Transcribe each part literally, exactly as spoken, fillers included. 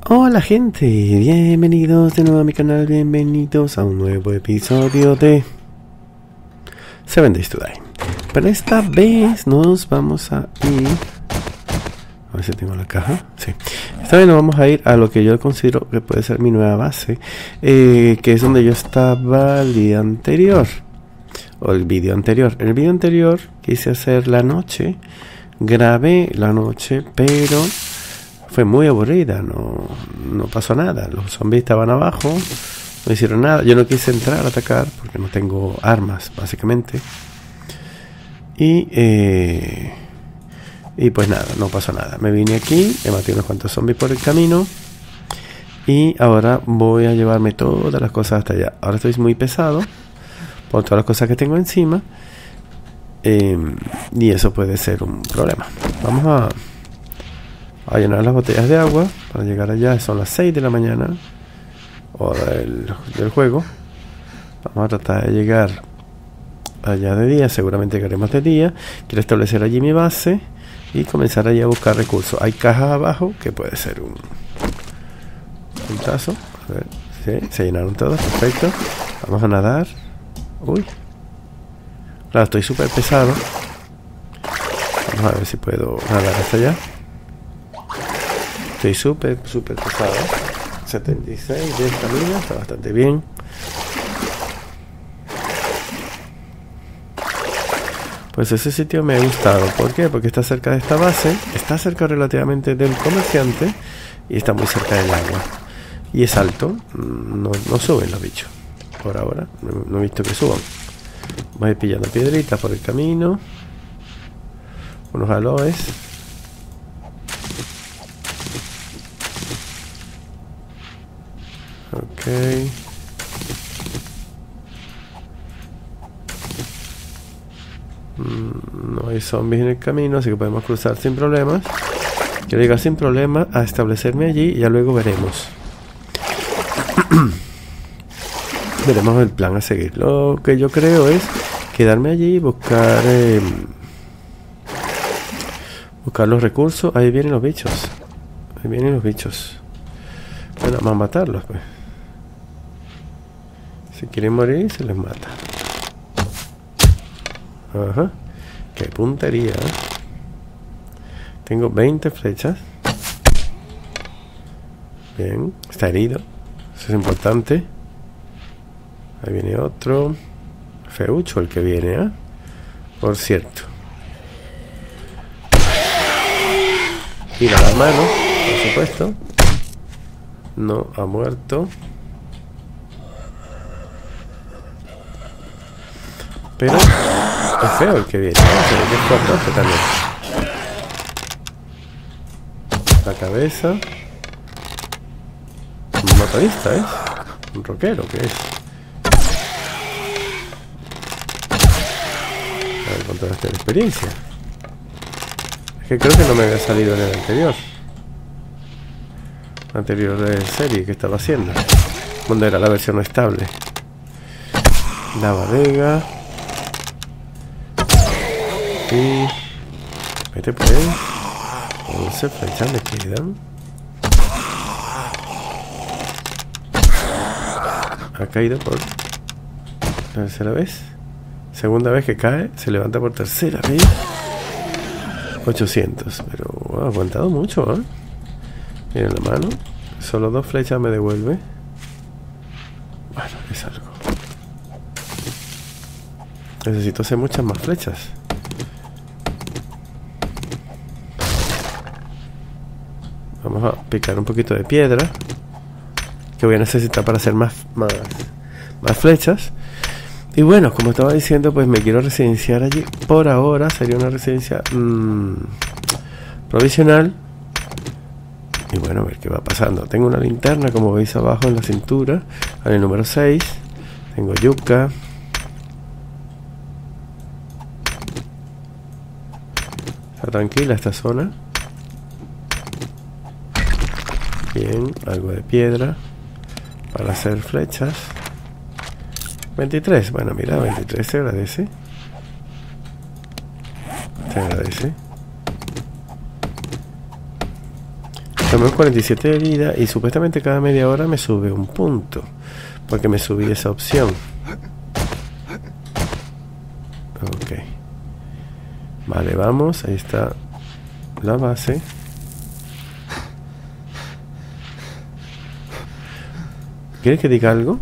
Hola gente, bienvenidos de nuevo a mi canal, bienvenidos a un nuevo episodio de Seven Days to Die. Pero esta vez nos vamos a ir... A ver si tengo la caja, sí. Esta vez nos vamos a ir a lo que yo considero que puede ser mi nueva base, eh, que es donde yo estaba el día anterior, o el vídeo anterior. El vídeo anterior quise hacer la noche, grabé la noche, pero... fue muy aburrida, no, no pasó nada. Los zombies estaban abajo, no hicieron nada. Yo no quise entrar a atacar porque no tengo armas, básicamente. Y, eh, y pues nada, no pasó nada. Me vine aquí, he matado unos cuantos zombies por el camino. Y ahora voy a llevarme todas las cosas hasta allá. Ahora estoy muy pesado por todas las cosas que tengo encima. Eh, y eso puede ser un problema. Vamos a... a llenar las botellas de agua para llegar allá. Son las seis de la mañana, hora del, del juego. Vamos a tratar de llegar allá de día, seguramente llegaremos de día. Quiero establecer allí mi base y comenzar allí a buscar recursos. Hay cajas abajo que puede ser un puntazo. A ver, sí, se llenaron todas, perfecto. Vamos a nadar. Uy, claro, estoy súper pesado. Vamos a ver si puedo nadar hasta allá. Estoy súper, súper pesado. setenta y seis de estamina, está bastante bien. Pues ese sitio me ha gustado. ¿Por qué? Porque está cerca de esta base, está cerca relativamente del comerciante y está muy cerca del agua. Y es alto, no, no suben los bichos. Por ahora, no, no he visto que suban. Voy a ir pillando piedritas por el camino. Unos aloes. Ok. Mm, no hay zombies en el camino, así que podemos cruzar sin problemas. Quiero llegar sin problemas a establecerme allí y ya luego veremos. Veremos el plan a seguir. Lo que yo creo es quedarme allí y buscar eh, buscar los recursos. Ahí vienen los bichos. Ahí vienen los bichos. Bueno, vamos a matarlos, pues. Si quieren morir, se les mata. Ajá. Qué puntería, ¿eh? Tengo veinte flechas. Bien. Está herido. Eso es importante. Ahí viene otro. Feucho el que viene, ¿eh? Por cierto. Y las manos, por supuesto. No ha muerto. Pero es feo el que viene, ¿no? Se ve que es fuerte también. La cabeza. Un motorista, ¿eh? Un rockero, ¿qué es? A ver, con toda esta experiencia. Es que creo que no me había salido en el anterior. Anterior de serie que estaba haciendo. Donde era la versión no estable. La bodega. Y vete por ahí. once flechas me quedan. Ha caído por tercera vez. Segunda vez que cae. Se levanta por tercera vez. ochocientos. Pero wow, ha aguantado mucho, ¿eh? Miren la mano. Solo dos flechas me devuelve. Bueno, es algo. Necesito hacer muchas más flechas. Vamos a picar un poquito de piedra que voy a necesitar para hacer más, más, más flechas. Y bueno, como estaba diciendo, pues me quiero residenciar allí. Por ahora sería una residencia mmm, provisional. Y bueno, a ver qué va pasando. Tengo una linterna, como veis abajo en la cintura, en el número seis. Tengo yuca. Está tranquila esta zona. Bien, algo de piedra para hacer flechas. veintitrés, bueno, mira, veintitrés se agradece. Se agradece. Tenemos cuarenta y siete de vida y supuestamente cada media hora me sube un punto. Porque me subí esa opción. Ok. Vale, vamos. Ahí está la base. ¿Quieres que diga algo?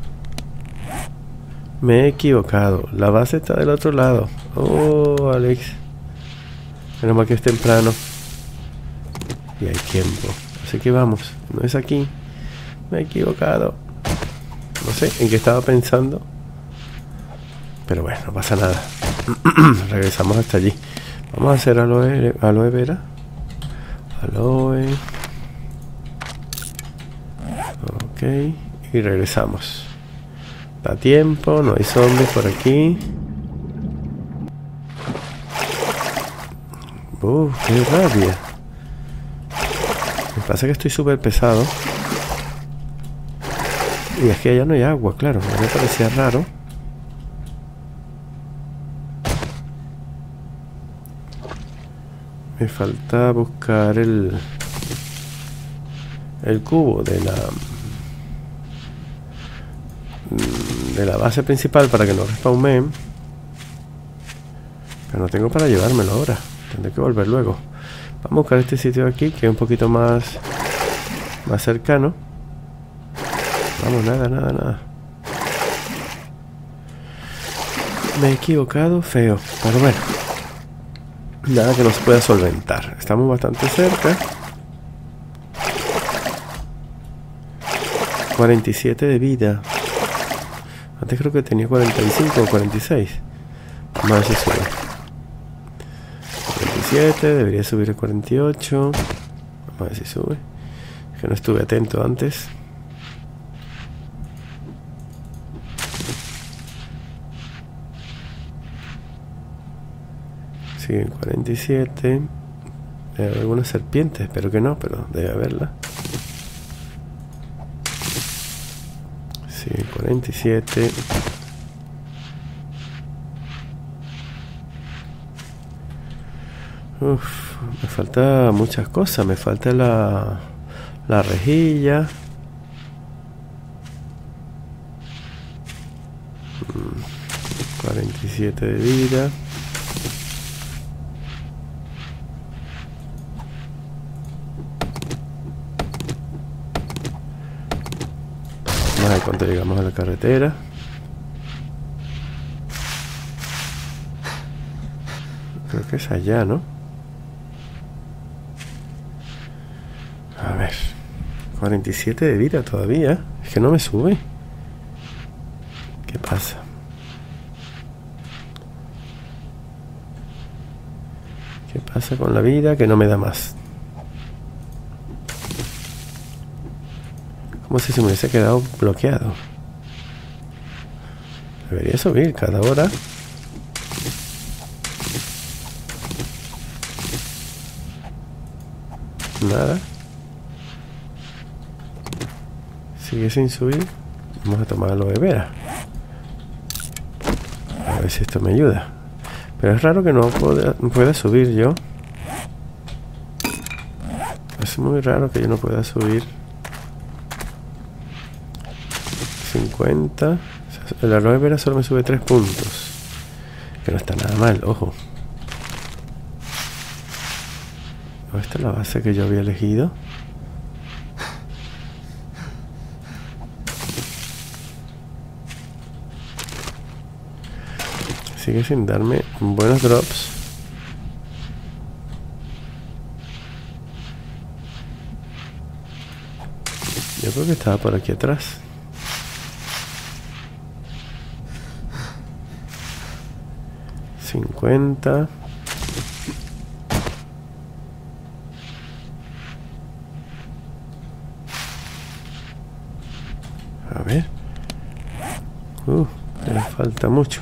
Me he equivocado. La base está del otro lado. Oh, Alex. Menos mal que es temprano. Y hay tiempo. Así que vamos. No es aquí. Me he equivocado. No sé en qué estaba pensando. Pero bueno, no pasa nada. Regresamos hasta allí. Vamos a hacer aloe, aloe vera. Aloe. Ok. Y regresamos. Da tiempo. No hay zombies por aquí. Uf, qué rabia. Me pasa que estoy súper pesado. Y es que allá no hay agua, claro. A mí me parecía raro. Me falta buscar el el cubo de la de la base principal para que no respawneen. Pero no tengo para llevármelo ahora. Tendré que volver luego. Vamos a buscar este sitio de aquí que es un poquito más más cercano. Vamos, nada, nada, nada. Me he equivocado feo, pero bueno. Nada que nos pueda solventar. Estamos bastante cerca. cuarenta y siete de vida. Antes creo que tenía cuarenta y cinco o cuarenta y seis. Vamos a ver si sube. cuarenta y siete, debería subir a cuarenta y ocho. Vamos a ver si sube. Es que no estuve atento antes. Siguen cuarenta y siete. Debe haber algunas serpientes, espero que no, pero debe haberla. Siguen cuarenta y siete. Uf, me falta muchas cosas. Me falta la, la rejilla. cuarenta y siete de vida. Vamos a ver cuánto llegamos a la carretera. Creo que es allá, ¿no? A ver. cuarenta y siete de vida todavía. Es que no me sube. ¿Qué pasa? ¿Qué pasa con la vida que no me da más? Como si se me hubiese quedado bloqueado. Debería subir cada hora. Nada. Sigue sin subir. Vamos a tomar aloe vera. A ver si esto me ayuda. Pero es raro que no pueda, pueda subir yo. Es muy raro que yo no pueda subir. cincuenta. El aloe vera solo me sube tres puntos. Que no está nada mal, ojo. Esta es la base que yo había elegido. Sigue sin darme buenos drops. Yo creo que estaba por aquí atrás. cincuenta. A ver. Uh, le falta mucho.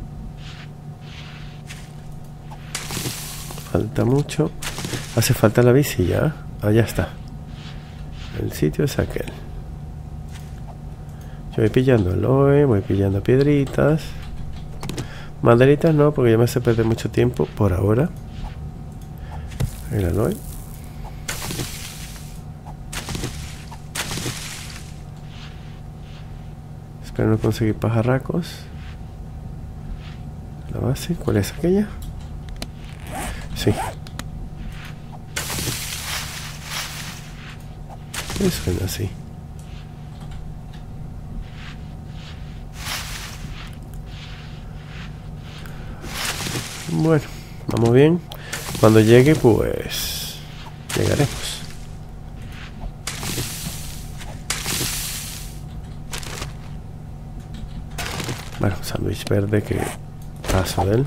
Falta mucho. Hace falta la bici ya. Allá está. El sitio es aquel. Yo voy pillando aloe, voy pillando piedritas. Maderitas no, porque ya me hace perder mucho tiempo por ahora. El aloe. Espero no conseguir pajarracos. La base, ¿cuál es aquella? Sí. ¿Qué suena así? Bueno, vamos bien. Cuando llegue, pues llegaremos. Bueno, sándwich verde que paso de él.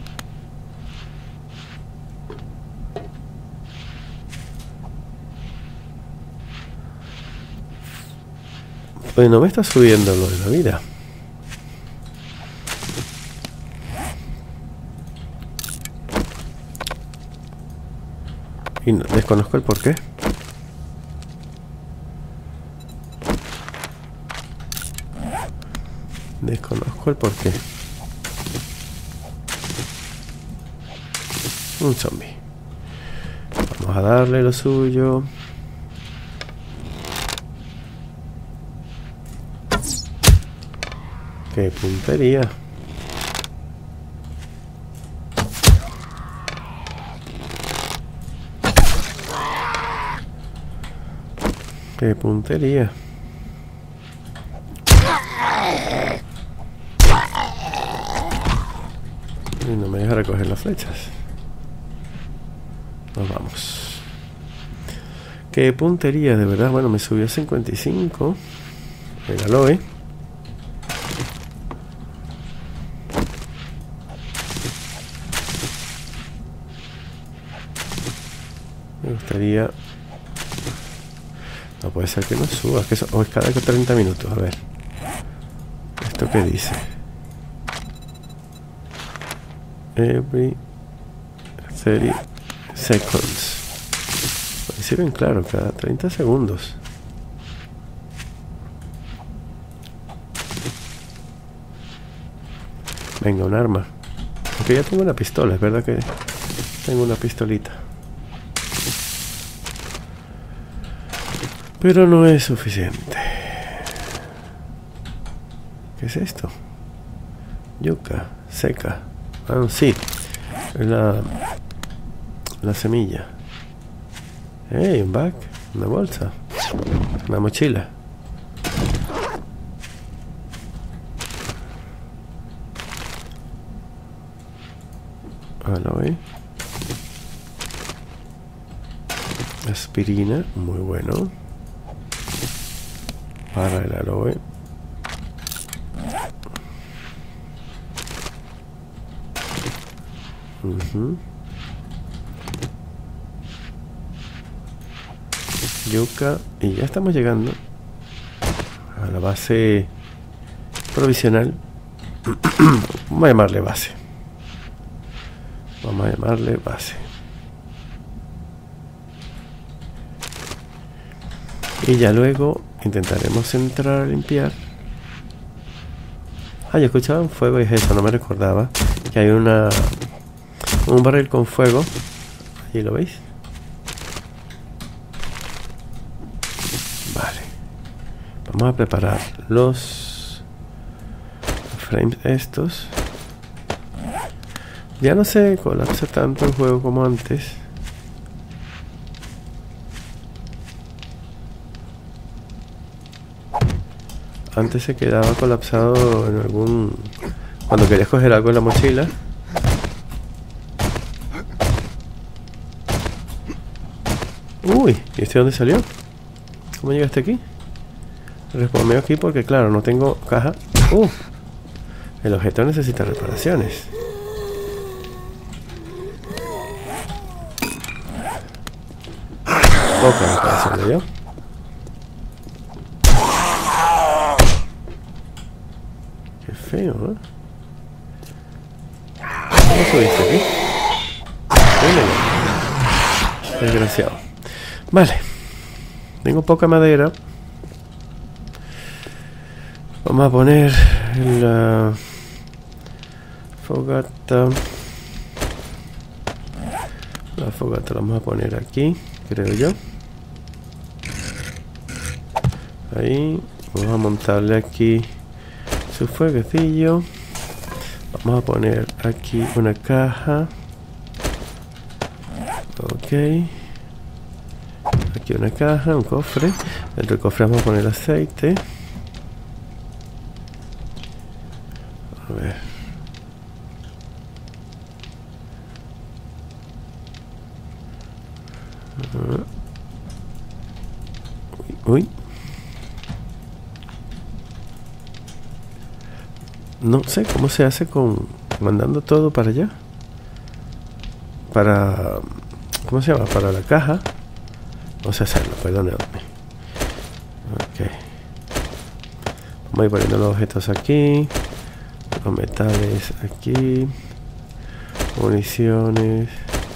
Pues no me está subiendo lo de la vida. Y no, desconozco el porqué. Desconozco el porqué. Un zombie. Vamos a darle lo suyo. ¡Qué puntería! ¡Qué puntería! Y no me deja recoger las flechas. Nos vamos. ¡Qué puntería! De verdad, bueno, me subió a cincuenta y cinco. El aloe. Me gustaría... No puede ser que no suba, que eso... o es cada treinta minutos, a ver. ¿Esto qué dice? Every thirty seconds. Dice bien claro, cada treinta segundos. Venga, un arma. Aunque ya tengo una pistola, es verdad que tengo una pistolita. Pero no es suficiente. ¿Qué es esto? Yuca seca. Ah, sí. Es la, la semilla. Hey, un bag. Una bolsa. Una mochila. Aloe. Aspirina. Muy bueno. Para el aloe. Uh-huh. Yuca. Y ya estamos llegando a la base provisional. Vamos a llamarle base. Vamos a llamarle base. Y ya luego intentaremos entrar a limpiar. Ah, yo escuchaba un fuego y es eso, no me recordaba. Que hay una... un barril con fuego. Allí lo veis. Vale. Vamos a preparar los frames estos. Ya no se colapsa tanto el juego como antes. Antes se quedaba colapsado en algún... cuando querías coger algo en la mochila. Uy, ¿y este dónde salió? ¿Cómo llegaste aquí? Responde aquí porque claro, no tengo caja. Uh, el objeto necesita reparaciones. Poca reparación de yo. Qué feo, ¿eh? ¿Cómo subiste aquí? Desgraciado. Vale. Tengo poca madera. Vamos a poner la fogata. La fogata la vamos a poner aquí, creo yo. Ahí. Vamos a montarle aquí su fueguecillo. Vamos a poner aquí una caja. Ok. Aquí una caja, un cofre. Dentro del cofre vamos a poner aceite. A ver. Uy, uy. No sé cómo se hace con mandando todo para allá. Para... ¿Cómo se llama? Para la caja. No sé hacerlo, perdónenme. Ok. Vamos a ir poniendo los objetos aquí. Los metales aquí. Municiones.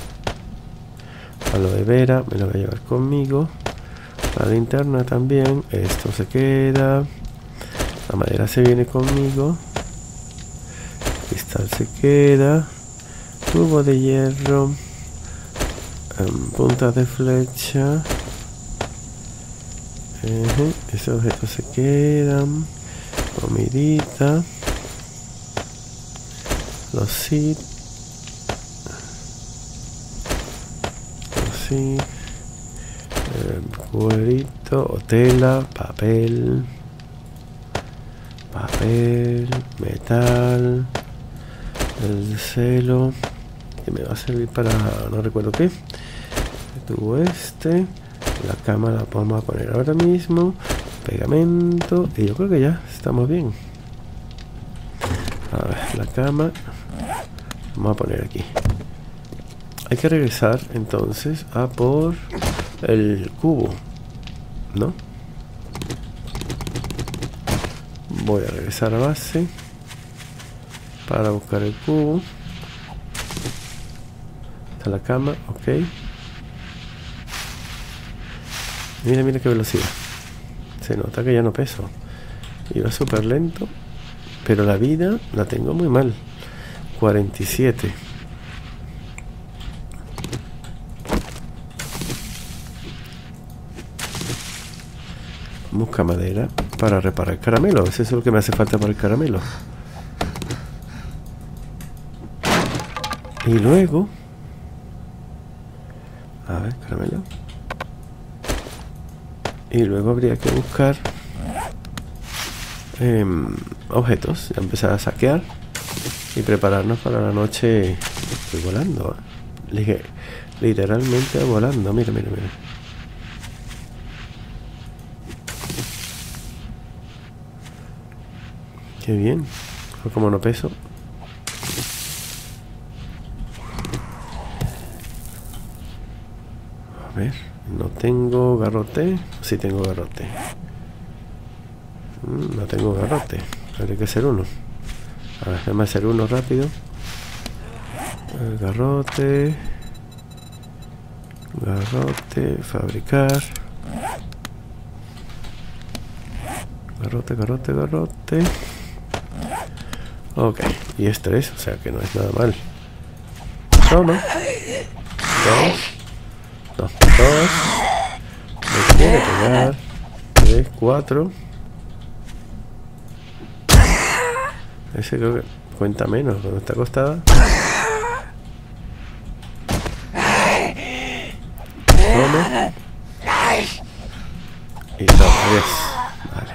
Aloe vera, me lo voy a llevar conmigo. La linterna también. Esto se queda. La madera se viene conmigo. Cristal se queda. Tubo de hierro. Um, puntas de flecha. Uh-huh. Esos objetos se quedan. Comidita. Los seed. Los seed. Eh, cuerito o tela. Papel. Papel. Metal. El celo. Que me va a servir para... no recuerdo qué. El tubo este. La cama la vamos a poner ahora mismo. Pegamento. Y yo creo que ya estamos bien. A ver, la cama. Vamos a poner aquí. Hay que regresar entonces a por el cubo, ¿no? Voy a regresar a base para buscar el cubo. Está la cama, ok. Mira, mira qué velocidad. Se nota que ya no peso. Iba súper lento. Pero la vida la tengo muy mal. cuarenta y siete. Busca madera para reparar caramelo. Eso es lo que me hace falta para el caramelo. Y luego... a ver, caramelo. Y luego habría que buscar eh, objetos. Ya empezar a saquear y prepararnos para la noche. Estoy volando, ¿eh? Literalmente volando. Mira, mira, mira. Qué bien. Como no peso. A ver. No tengo garrote. Sí tengo garrote. Mm, no tengo garrote. Habría que hacer uno. A ver, déjame hacer uno rápido. El garrote. Garrote. Fabricar. Garrote, garrote, garrote. Ok. Y este es, o sea que no es nada mal. Toma. Dos. No, dos. Me quiere pegar. Tres, cuatro. Ese creo que cuenta menos cuando está acostada. Toma. Y toma, diez. Vale.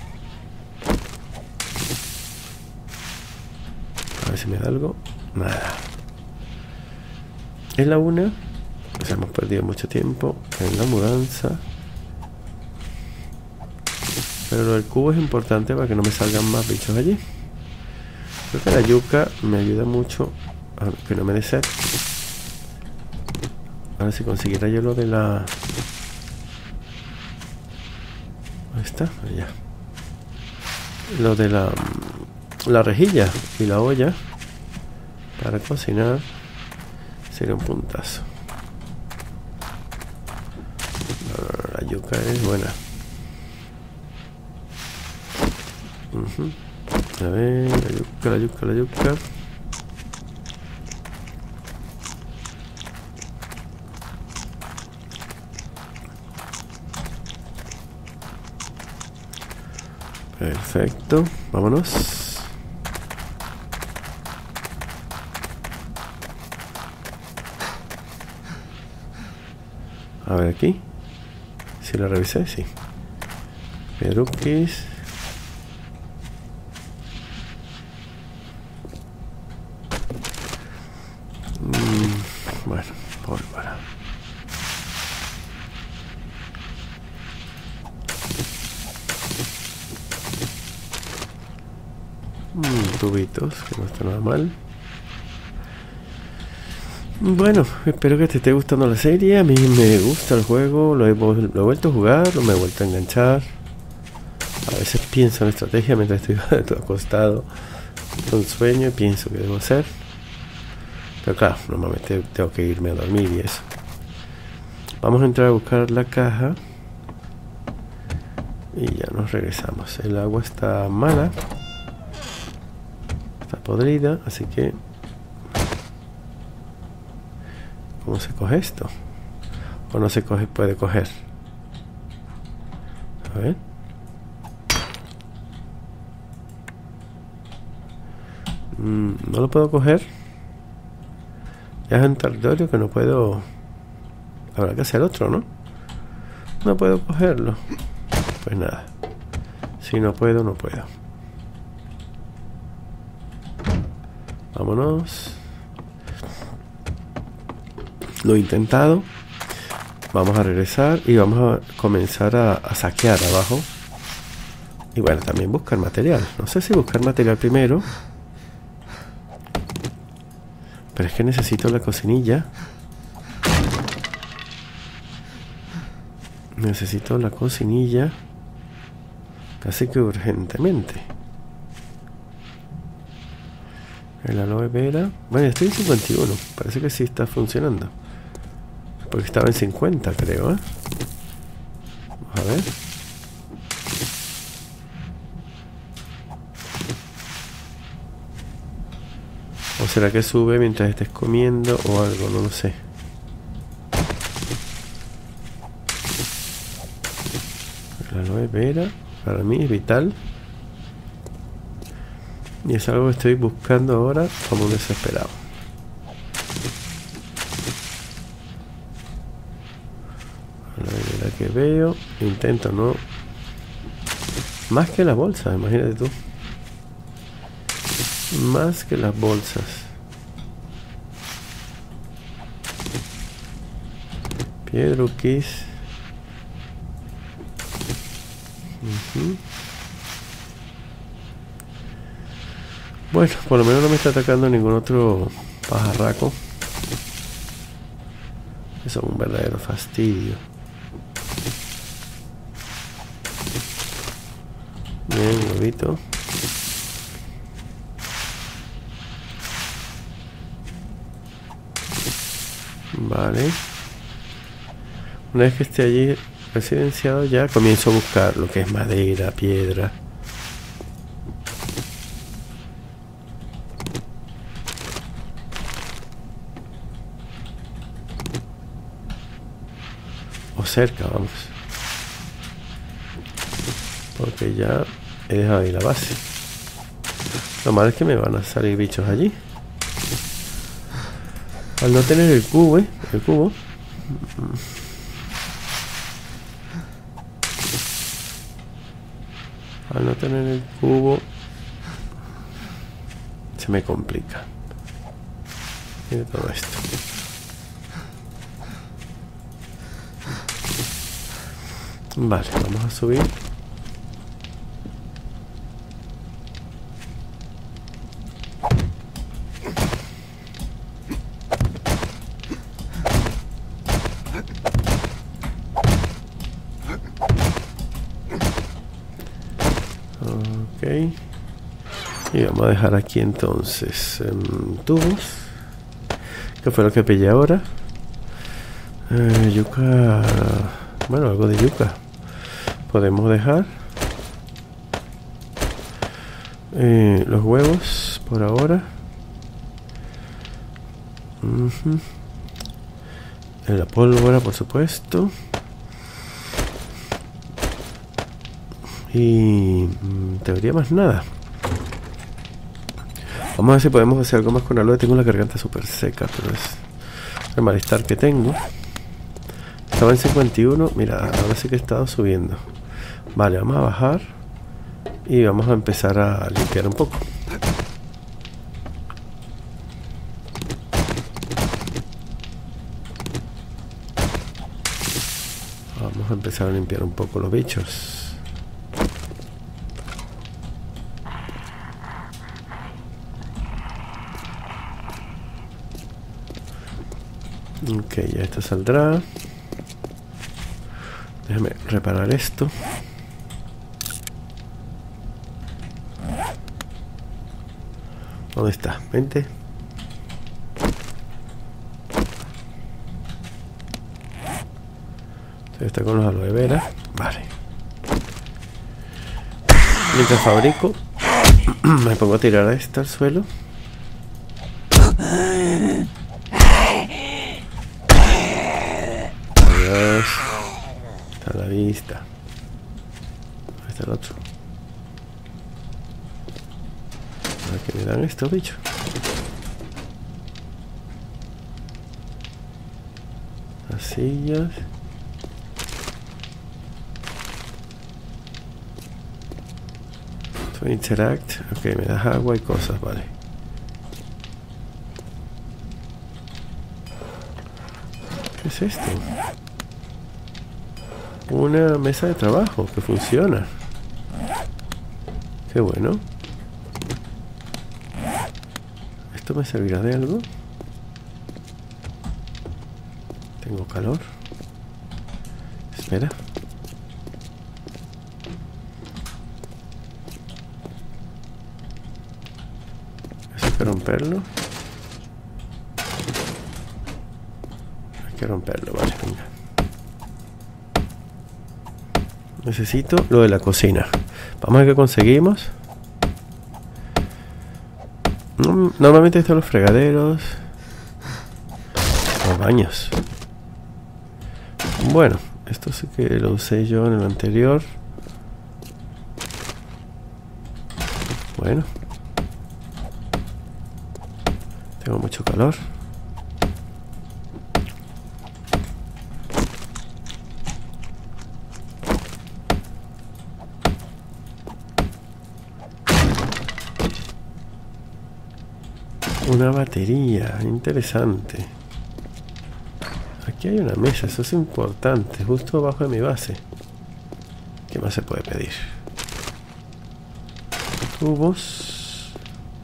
A ver si me da algo. Nada. Es la una. Pues hemos perdido mucho tiempo en la mudanza. Pero lo del cubo es importante para que no me salgan más bichos allí. Creo que la yuca me ayuda mucho a que no me dé sed. Ahora si consiguiera yo lo de la... ¿dónde está? Allá. Lo de la... la rejilla y la olla para cocinar sería un puntazo. La yuca es buena. Uh-huh. A ver, la yuca, la yuca, la yuca. Perfecto, vámonos. A ver aquí. Si la revisé, sí. Perukis. Mm, bueno, pólvora. Mm, tubitos, que no está nada mal. Bueno, espero que te esté gustando la serie. A mí me gusta el juego, lo he, lo he vuelto a jugar, lo me he vuelto a enganchar. A veces pienso en estrategia mientras estoy acostado con sueño y pienso qué debo hacer. Pero claro, normalmente tengo que irme a dormir y eso. Vamos a entrar a buscar la caja. Y ya nos regresamos. El agua está mala. Está podrida, así que... ¿Cómo se coge esto? ¿O no se coge, puede coger? A ver. Mm, no lo puedo coger. Ya es un territorio que no puedo... Habrá que hacer otro, ¿no? No puedo cogerlo. Pues nada. Si no puedo, no puedo. Vámonos. Lo he intentado. Vamos a regresar y vamos a comenzar a, a saquear abajo. Y bueno, también buscar material. No sé si buscar material primero. Pero es que necesito la cocinilla. Necesito la cocinilla. Casi que urgentemente. El aloe vera. Bueno, estoy en cincuenta y uno. Parece que sí está funcionando. Porque estaba en cincuenta, creo, ¿eh? Vamos a ver. ¿O será que sube mientras estés comiendo o algo? No lo sé. La aloe vera para mí es vital. Y es algo que estoy buscando ahora como un desesperado. La que veo, intento no... Más que las bolsas, imagínate tú. Más que las bolsas. Piedruquis. Uh-huh. Bueno, por lo menos no me está atacando ningún otro pajarraco. Eso es un verdadero fastidio. Bien, huevito. Vale. Una vez que esté allí residenciado ya comienzo a buscar lo que es madera, piedra. O cerca, vamos. Porque ya he dejado ahí la base. Lo malo es que me van a salir bichos allí. Al no tener el cubo, ¿eh? El cubo. Al no tener el cubo se me complica. Mira todo esto. Vale, vamos a subir. Ok. Y vamos a dejar aquí entonces um, tubos. ¿Qué fue lo que pillé ahora? Eh, yuca. Bueno, algo de yuca. Podemos dejar. Eh, los huevos por ahora. Uh-huh. La pólvora, por supuesto. Y en teoría más nada. Vamos a ver si podemos hacer algo más con aloe. Tengo la garganta súper seca, pero es el malestar que tengo. Estaba en cincuenta y uno. Mira, ahora sí que he estado subiendo. Vale, vamos a bajar. Y vamos a empezar a limpiar un poco. Vamos a empezar a limpiar un poco los bichos. Ok, ya esto saldrá. Déjame reparar esto. ¿Dónde está? Vente. Está con los aloe vera. Vale. Mientras fabrico, me pongo a tirar a esta al suelo. Adiós. Está a la vista. Ahí está el otro. ¿A qué me dan estos bichos? Las sillas. To interact. Ok, me das agua y cosas, vale. ¿Qué es esto? Una mesa de trabajo que funciona. Qué bueno. ¿Esto me servirá de algo? Tengo calor. Espera. Eso hay que romperlo. Hay que romperlo, vale, venga. Necesito lo de la cocina. Vamos a ver qué conseguimos. Normalmente están los fregaderos, los baños. Bueno, esto sí que lo usé yo en el anterior. Bueno, tengo mucho calor. Una batería, interesante. Aquí hay una mesa, eso es importante, justo abajo de mi base. ¿Qué más se puede pedir? Tubos.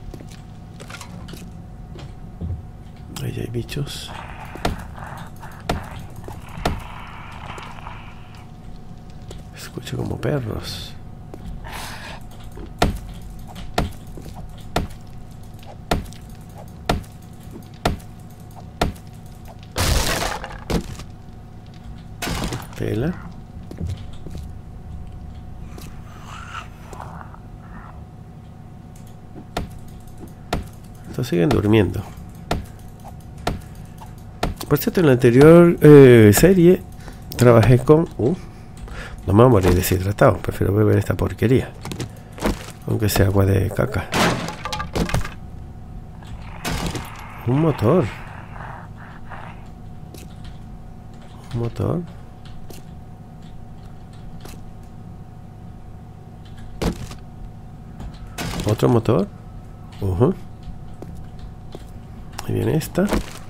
Ahí hay bichos. Escucho como perros. Tela. Estos siguen durmiendo. Por cierto, en la anterior eh, serie trabajé con... Uh, no me voy a morir deshidratado. Prefiero beber esta porquería, aunque sea agua de caca. Un motor. Un motor. Otro motor. Uh-huh. Ahí viene esta.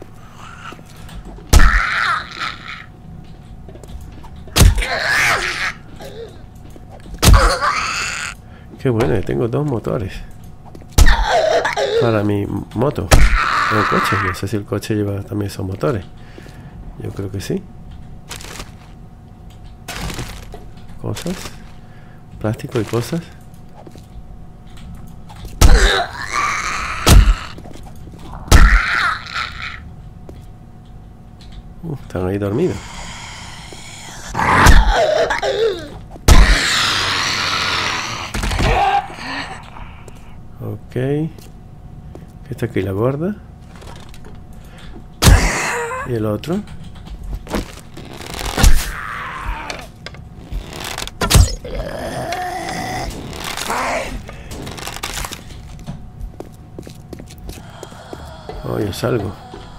Qué bueno, tengo dos motores para mi moto. O coche, no sé si el coche lleva también esos motores. Yo creo que sí. Cosas. Plástico y cosas. Uh, están ahí dormidos. Ok. Esta aquí la gorda. Y el otro. No, yo salgo.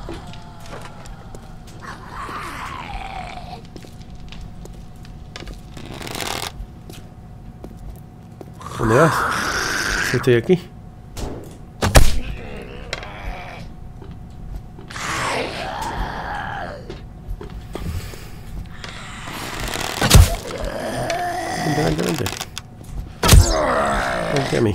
¿Dónde vas? Si estoy aquí. Vente, vente, vente. Vente a mí.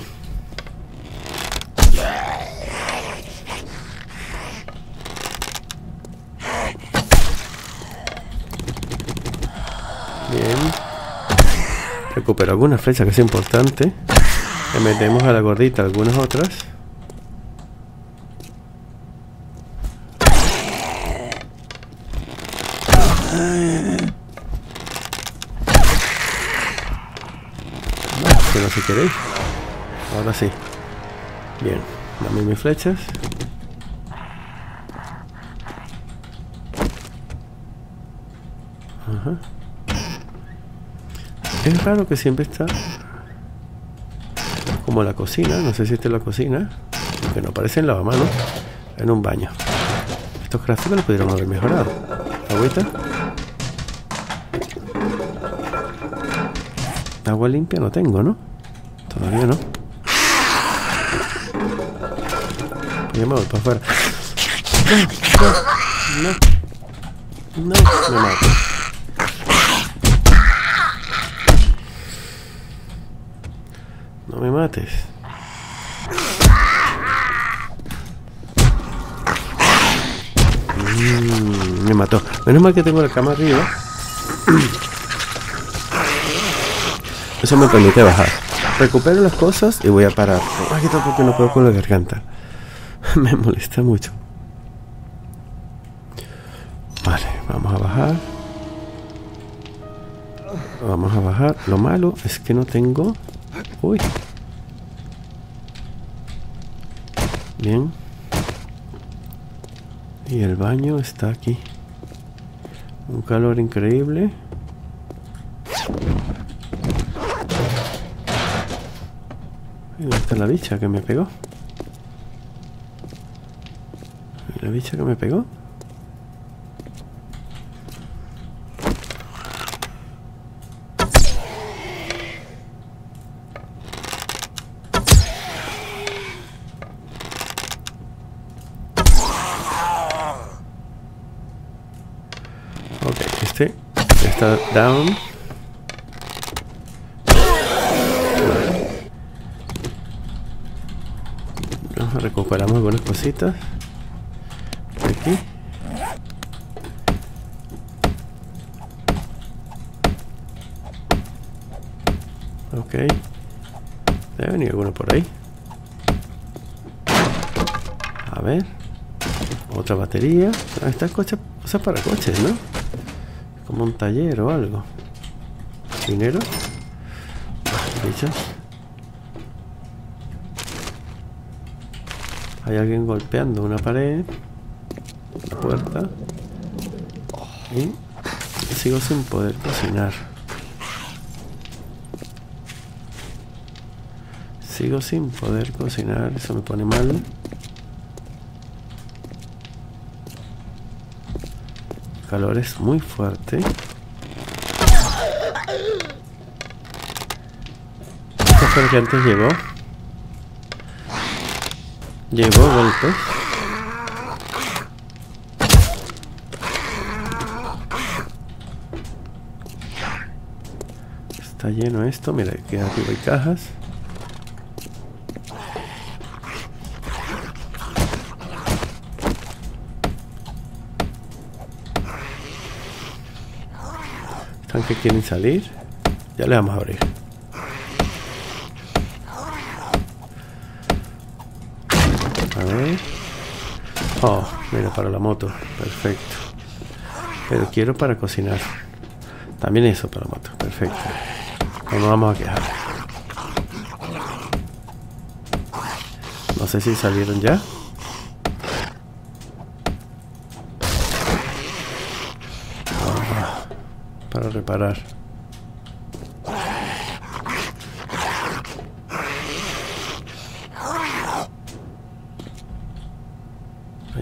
Bien. Recupero algunas flechas que es importante. Le metemos a la gordita algunas otras. No, que no si queréis. Ahora sí. Bien. Dame mis flechas. Ajá. Es raro que siempre está como la cocina, no sé si esta es la cocina, que no parece en lavamanos, en un baño. Estos gráficos los pudieron haber mejorado. Agüita. Agua limpia no tengo, ¿no? Todavía no. Ya me voy para afuera. No, no, no, no, me mato. No me mates. Mm, me mató. Menos mal que tengo la cama arriba. Eso me permite bajar. Recupero las cosas y voy a parar. Aquí tampoco no puedo con la garganta. Me molesta mucho. Vale, vamos a bajar. Vamos a bajar. Lo malo es que no tengo... Uy. Bien. Y el baño está aquí. Un calor increíble. ¿Y dónde está la bicha que me pegó? ¿Y la bicha que me pegó? Ok, este está down. Vamos a recuperamos algunas cositas. Aquí. Ok. Debe venir alguno por ahí. A ver. Otra batería. Ah, esta coche, cosa para coches, ¿no? Como un taller o algo. Dinero. Bichos. Hay alguien golpeando una pared. La puerta. Y sigo sin poder cocinar. Sigo sin poder cocinar. Eso me pone mal. El calor es muy fuerte. Esta fue la que antes llegó. Llegó golpes. Está lleno esto. Mira, aquí arriba hay cajas. Están que quieren salir. Ya le vamos a abrir. A ver. Oh, mira, para la moto. Perfecto. Pero quiero para cocinar. También eso para la moto. Perfecto. No nos vamos a quejar. No sé si salieron ya. Ah, para reparar.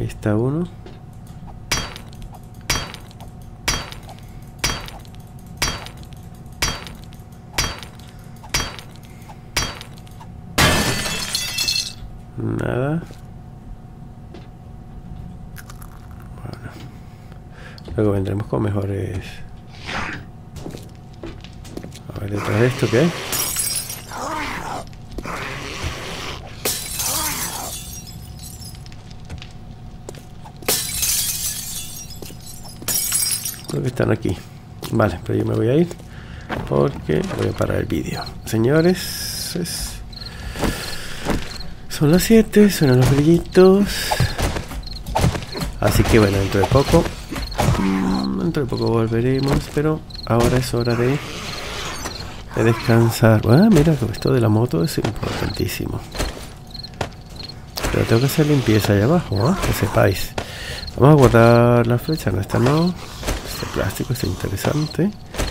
Ahí está uno. Nada. Bueno. Luego vendremos con mejores. A ver, detrás de esto, ¿qué? Creo que están aquí. Vale, pero yo me voy a ir porque voy a parar el vídeo. Señores, es... son las siete, suenan los brillitos. Así que bueno, dentro de poco Dentro de poco volveremos, pero ahora es hora de, de descansar. Ah, mira, esto de la moto es importantísimo. Pero tengo que hacer limpieza allá abajo, ¿eh? Que sepáis. Vamos a guardar la flecha, no, esta no. Este plástico es interesante.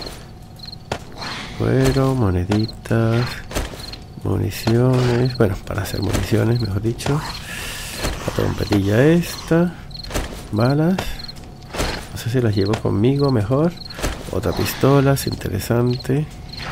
Cuero, moneditas, municiones. Bueno, para hacer municiones, mejor dicho. La trompetilla esta. Balas. No sé si las llevo conmigo mejor. Otra pistola, es interesante.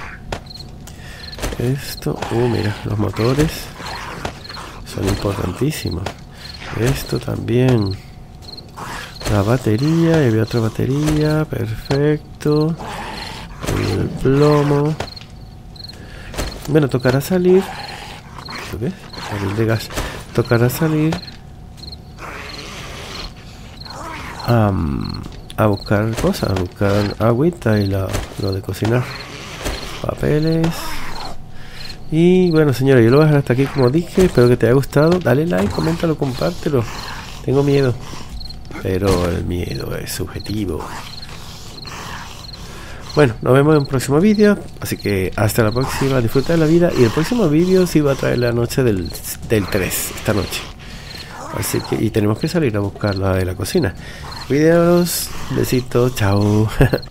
Esto. Uh, mira, los motores son importantísimos. Esto también. La batería, y había otra batería. Perfecto. El plomo. Bueno, tocará salir. ¿Esto qué es? Barril de gas. Tocará salir Um, a buscar cosas, a buscar agüita y la, lo de cocinar. Papeles. Y bueno, señores, yo lo voy a dejar hasta aquí como dije. Espero que te haya gustado. Dale like, coméntalo, compártelo. Tengo miedo, pero el miedo es subjetivo. Bueno, nos vemos en un próximo vídeo. Así que hasta la próxima. Disfruta de la vida. Y el próximo vídeo sí va a traer la noche del, del tres. Esta noche. Así que, y tenemos que salir a buscar la de la cocina. Cuídaos, besitos, chao.